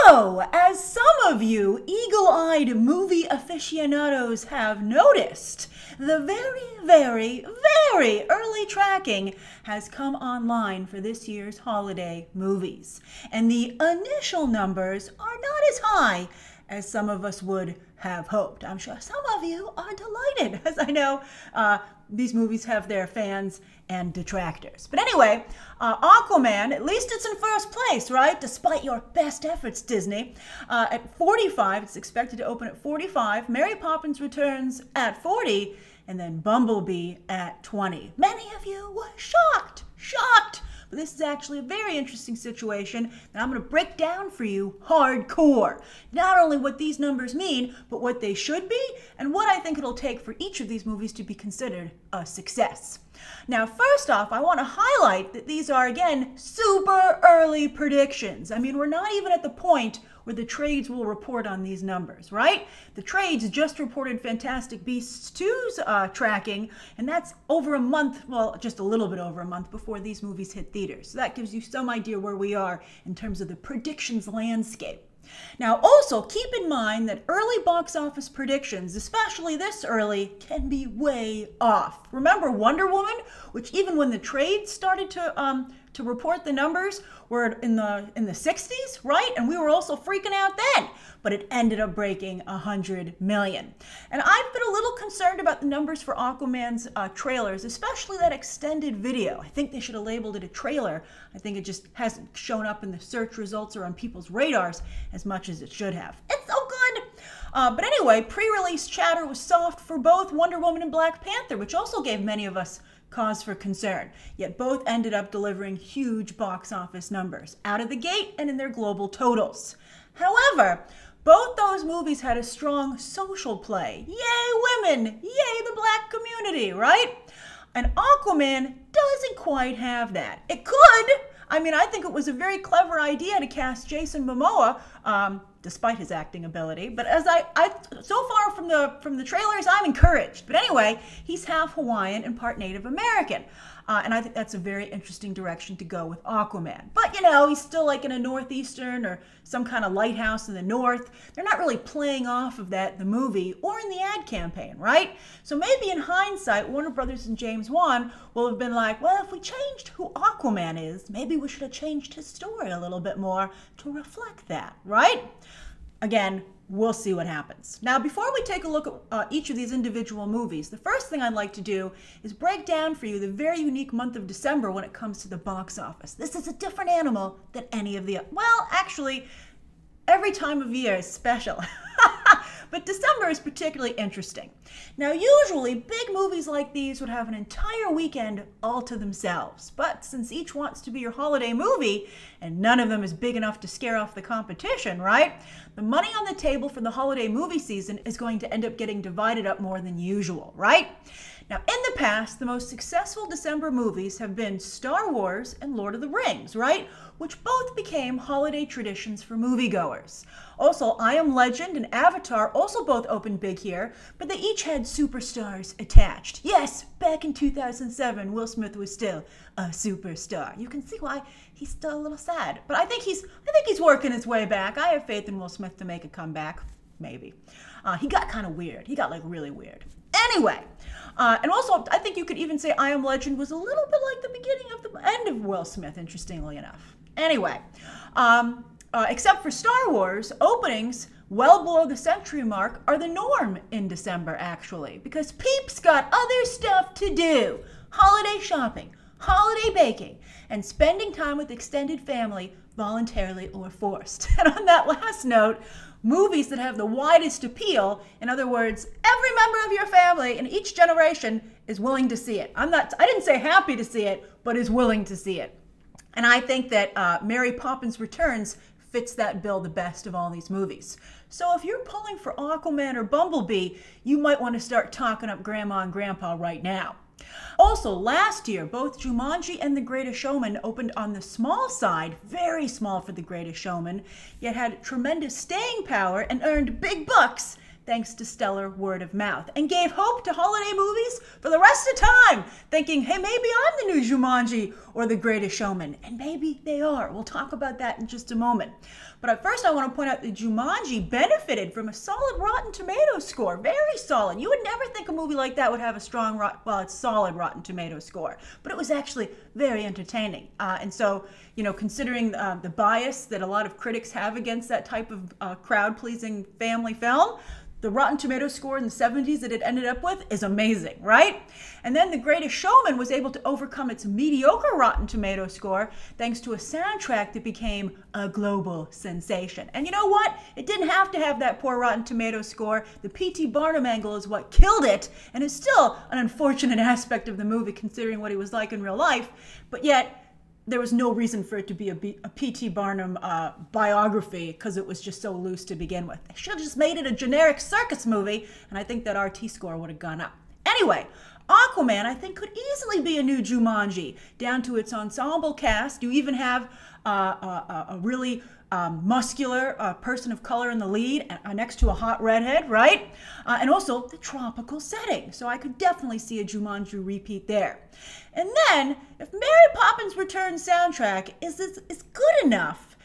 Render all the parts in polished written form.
So, as some of you eagle-eyed movie aficionados have noticed, the very early tracking has come online for this year's holiday movies. And the initial numbers are not as high as some of us would have hoped. I'm sure some of you are delighted, as I know these movies have their fans and detractors. But anyway, Aquaman, at least it's in first place, right? Despite your best efforts, Disney. At 45, it's expected to open at 45. Mary Poppins Returns at 40, and then Bumblebee at 20. Many of you were shocked. But this is actually a very interesting situation that I'm going to break down for you hardcore. Not only what these numbers mean, but what they should be, and what I think it'll take for each of these movies to be considered a success. Now, first off, I want to highlight that these are, again, super early predictions. I mean, we're not even at the point where the trades will report on these numbers, right? The trades just reported Fantastic Beasts 2's tracking, and that's over a month, well, just a little bit over a month before these movies hit theaters. So that gives you some idea where we are in terms of the predictions landscape. Now, also keep in mind that early box office predictions, especially this early, can be way off. Remember Wonder Woman, which even when the trades started to report the numbers, were in the 60s, right? And we were also freaking out then, but it ended up breaking 100 million. And I've been a little concerned about the numbers for Aquaman's trailers, especially that extended video. I think they should have labeled it a trailer. I think it just hasn't shown up in the search results or on people's radars as much as it should have. It's so good! But anyway, pre-release chatter was soft for both Wonder Woman and Black Panther, which also gave many of us cause for concern, yet both ended up delivering huge box office numbers out of the gate and in their global totals. However, both those movies had a strong social play. Yay women! Yay the black community, right? And Aquaman doesn't quite have that. It could. I mean, I think it was a very clever idea to cast Jason Momoa, despite his acting ability. But as so far from the trailers, I'm encouraged. But anyway, he's half Hawaiian and part Native American. And I think that's a very interesting direction to go with Aquaman. But, you know, he's still like in a northeastern or some kind of lighthouse in the north. They're not really playing off of that in the movie or in the ad campaign, right? So maybe in hindsight, Warner Brothers and James Wan will have been like, well, if we changed who Aquaman is, maybe we should have changed his story a little bit more to reflect that, right? Again, we'll see what happens. Now, before we take a look at each of these individual movies, the first thing I'd like to do is break down for you the very unique month of December when it comes to the box office. This is a different animal than any of the, well, actually, every time of year is special. But December is particularly interesting. Now, usually, big movies like these would have an entire weekend all to themselves. But since each wants to be your holiday movie, and none of them is big enough to scare off the competition, right? The money on the table for the holiday movie season is going to end up getting divided up more than usual, right? Now, in the past, the most successful December movies have been Star Wars and Lord of the Rings, right? Which both became holiday traditions for moviegoers. Also, I Am Legend and Avatar also both opened big here, but they each had superstars attached. Yes, back in 2007, Will Smith was still a superstar. You can see why he's still a little sad, but I think he's working his way back. I have faith in Will Smith to make a comeback, maybe. He got kind of weird. He got like really weird. Anyway, and also I think you could even say I Am Legend was a little bit like the beginning of the end of Will Smith, interestingly enough. Anyway, except for Star Wars, openings well below the century mark are the norm in December, actually, because peeps got other stuff to do. Holiday shopping, holiday baking, and spending time with extended family, voluntarily or forced. And on that last note, movies that have the widest appeal, in other words, every member of your family in each generation is willing to see it. I didn't say happy to see it, but is willing to see it. And I think that Mary Poppins Returns fits that bill the best of all these movies. So if you're pulling for Aquaman or Bumblebee, you might want to start talking up Grandma and Grandpa right now. Also, last year, both Jumanji and The Greatest Showman opened on the small side, very small for The Greatest Showman, yet had tremendous staying power and earned big bucks thanks to stellar word of mouth, and gave hope to holiday movies for the rest of time, thinking, hey, maybe I'm the new Jumanji or The Greatest Showman. And maybe they are. We'll talk about that in just a moment. But at first, I want to point out that Jumanji benefited from a solid Rotten Tomatoes score. Very solid. You would never think a movie like that would have a strong, it's solid Rotten Tomatoes score. But it was actually very entertaining. And so, considering the bias that a lot of critics have against that type of crowd-pleasing family film, the Rotten Tomatoes score in the 70s that it ended up with is amazing, right? And then The Greatest Showman was able to overcome its mediocre Rotten Tomatoes score thanks to a soundtrack that became a global sensation. And you know what? It didn't have to have that poor Rotten Tomatoes score. The P.T. Barnum angle is what killed it, and is still an unfortunate aspect of the movie considering what he was like in real life. But yet, there was no reason for it to be a P.T. Barnum biography because it was just so loose to begin with. They should have just made it a generic circus movie, and I think that RT score would have gone up. Anyway, Aquaman, I think, could easily be a new Jumanji, down to its ensemble cast. You even have a really muscular person of color in the lead next to a hot redhead, right? And also the tropical setting. So I could definitely see a Jumanji repeat there. And then, if Mary Poppins Returns soundtrack is good enough,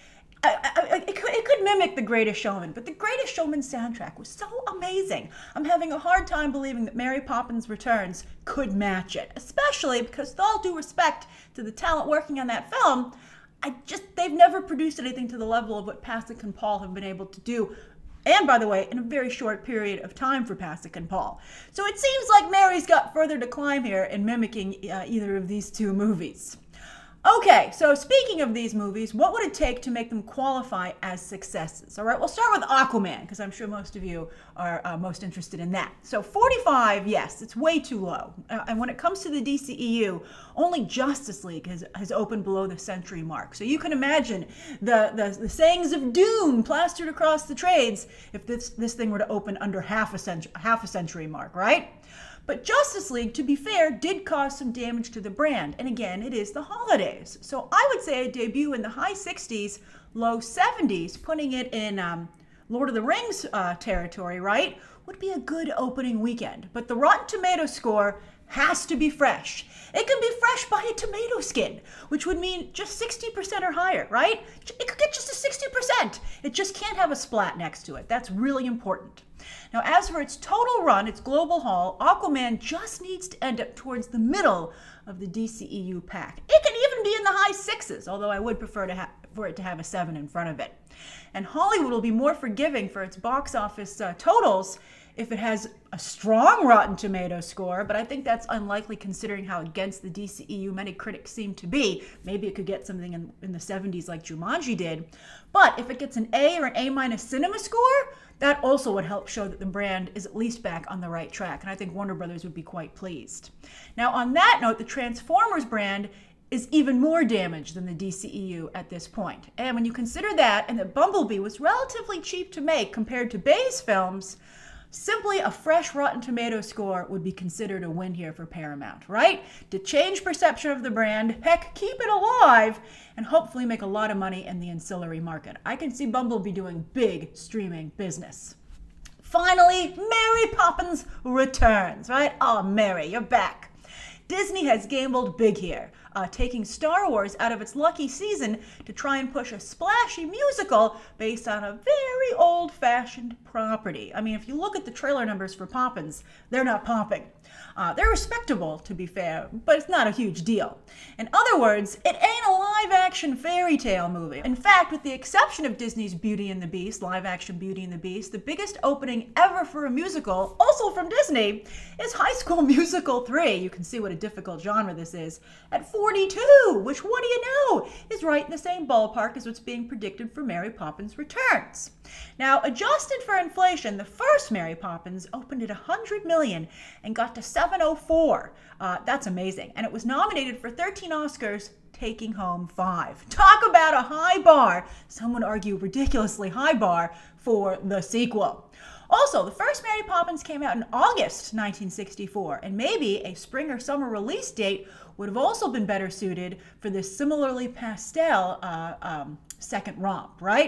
it could mimic The Greatest Showman, but The Greatest Showman soundtrack was so amazing. I'm having a hard time believing that Mary Poppins Returns could match it, especially because, with all due respect to the talent working on that film, they've never produced anything to the level of what Pasek and Paul have been able to do. And by the way, in a very short period of time for Pasek and Paul. So it seems like Mary's got further to climb here in mimicking either of these two movies. Okay, so speaking of these movies, what would it take to make them qualify as successes? All right, we'll start with Aquaman, because I'm sure most of you are most interested in that. So 45, yes, it's way too low. And when it comes to the DCEU, only Justice League has opened below the century mark. So you can imagine the sayings of doom plastered across the trades if this thing were to open under half a century mark, right? But Justice League, to be fair, did cause some damage to the brand. And again, it is the holidays. So I would say a debut in the high 60s, low 70s, putting it in Lord of the Rings territory, right, would be a good opening weekend. But the Rotten Tomatoes score has to be fresh. It can be fresh by a tomato skin, which would mean just 60% or higher, right? It could get just to 60%. It just can't have a splat next to it. That's really important. Now, as for its total run, its global haul, Aquaman just needs to end up towards the middle of the DCEU pack. It can even be in the high 6s, although I would prefer for it to have a 7 in front of it. And Hollywood will be more forgiving for its box office totals if it has a strong Rotten Tomatoes score, but I think that's unlikely considering how against the DCEU many critics seem to be. Maybe it could get something in the 70s like Jumanji did. But if it gets an A or an A- cinema score, that also would help show that the brand is at least back on the right track, and I think Warner Brothers would be quite pleased. Now, on that note, the Transformers brand is even more damaged than the DCEU at this point. And when you consider that, and that Bumblebee was relatively cheap to make compared to Bay's films, simply a fresh Rotten Tomatoes score would be considered a win here for Paramount, right? To change perception of the brand, heck, keep it alive, and hopefully make a lot of money in the ancillary market. I can see Bumblebee doing big streaming business. Finally, Mary Poppins Returns, right? Oh, Mary, you're back. Disney has gambled big here, taking Star Wars out of its lucky season to try and push a splashy musical based on a very old-fashioned property. I mean, if you look at the trailer numbers for Poppins, they're not popping. They're respectable, to be fair, but it's not a huge deal. In other words, it ain't a live-action fairy tale movie. In fact, with the exception of Disney's Beauty and the Beast, live-action Beauty and the Beast, the biggest opening ever for a musical, also from Disney, is High School Musical 3. You can see what a difficult genre this is. At 42, which, what do you know, is right in the same ballpark as what's being predicted for Mary Poppins Returns. Now, adjusted for inflation, the first Mary Poppins opened at $100 million and got to $704. That's amazing. And it was nominated for 13 Oscars, taking home 5. Talk about a high bar, some would argue ridiculously high bar, for the sequel. Also, the first Mary Poppins came out in August 1964, and maybe a spring or summer release date would have also been better suited for this similarly pastel second romp, right?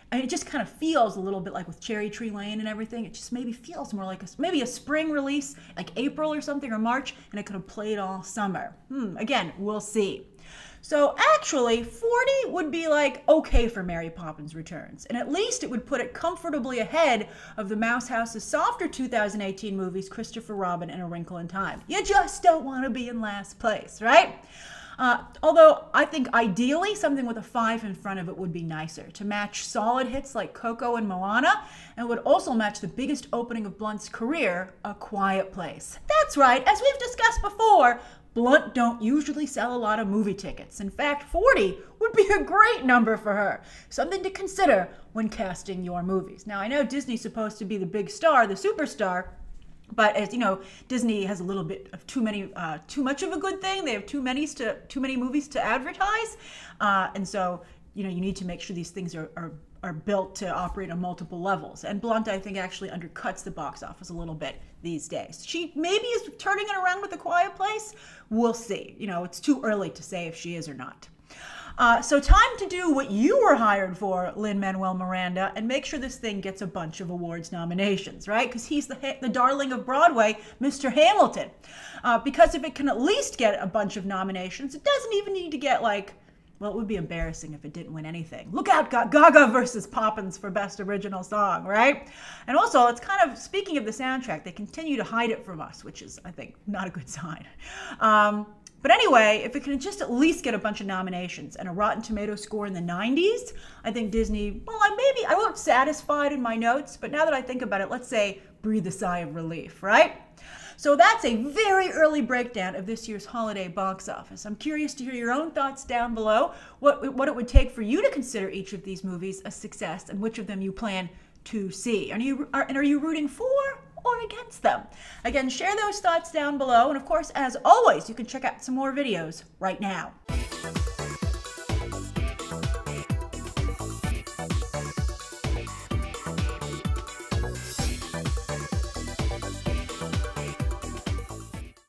And it just kind of feels a little bit like with Cherry Tree Lane and everything. It just maybe feels more like maybe a spring release, like April or something, or March, and it could have played all summer. Again, we'll see. So actually, 40 would be like okay for Mary Poppins Returns, and at least it would put it comfortably ahead of the Mouse House's softer 2018 movies, Christopher Robin and A Wrinkle in Time. You just don't want to be in last place, right? Although I think ideally something with a 5 in front of it would be nicer to match solid hits like Coco and Moana, and would also match the biggest opening of Blunt's career, A Quiet Place. That's right, as we've discussed before, Blunt don't usually sell a lot of movie tickets. In fact, 40 would be a great number for her. Something to consider when casting your movies. Now, I know Disney's supposed to be the big star, the superstar, but as you know, Disney has a little bit of too much of a good thing. They have too many movies to advertise, and so you need to make sure these things are built to operate on multiple levels. And Blunt, I think, actually undercuts the box office a little bit these days. She maybe is turning it around with A Quiet Place. We'll see. It's too early to say if she is or not. So time to do what you were hired for, Lin-Manuel Miranda, and make sure this thing gets a bunch of awards nominations, right? Because he's the darling of Broadway, Mr. Hamilton. Because if it can at least get a bunch of nominations, it doesn't even need to get well, it would be embarrassing if it didn't win anything. Look out, Gaga versus Poppins for Best Original Song, right? And also, it's kind of, speaking of the soundtrack, they continue to hide it from us, which is, I think, not a good sign. But anyway, if it can just at least get a bunch of nominations and a Rotten Tomatoes score in the 90s, I think Disney, well, I won't satisfied in my notes, but now that I think about it, let's say breathe a sigh of relief, right? So that's a very early breakdown of this year's holiday box office. I'm curious to hear your own thoughts down below, what it would take for you to consider each of these movies a success and which of them you plan to see. Are you rooting for or against them? Again, share those thoughts down below. And of course, as always, you can check out some more videos right now.